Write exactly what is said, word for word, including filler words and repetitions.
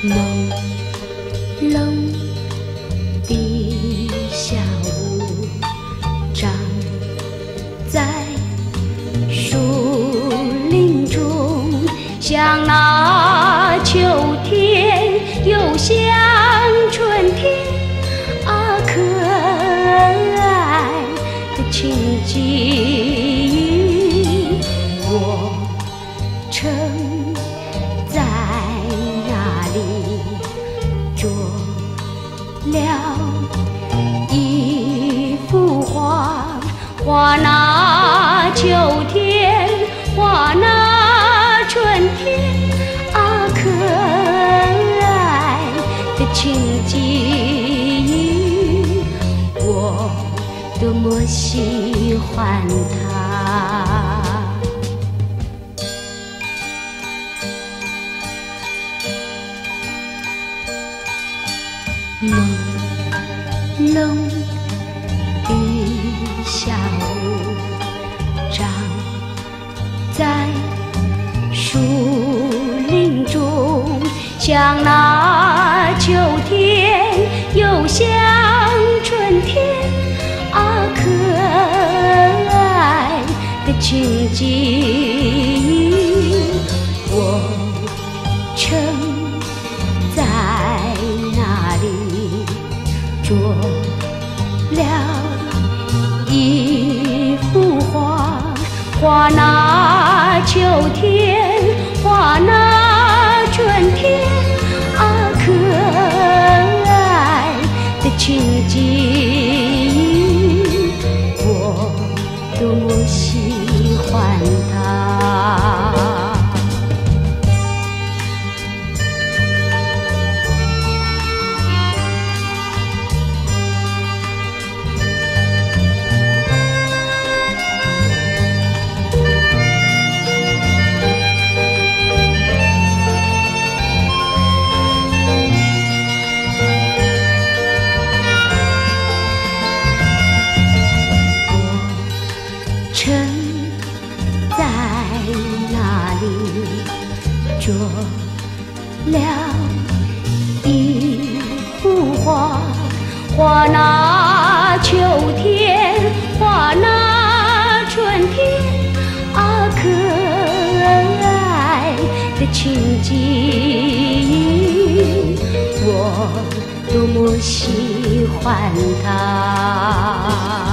朦胧的小屋，长在树林中，像那秋天，又像春天啊，可爱的情景，我曾在那里做了一幅画，画那秋天，画那春天啊，可爱的情景，我多么喜欢它。朦胧的小屋，长在树林中，像那秋天，又像春天啊，可爱的情景，我曾在那里做了一幅画，画那秋天，画那春天啊，可爱的情景，我多么喜欢它。曾在那里做了一幅画，画那秋天，画那春天啊，可爱的情景，我多么喜欢它。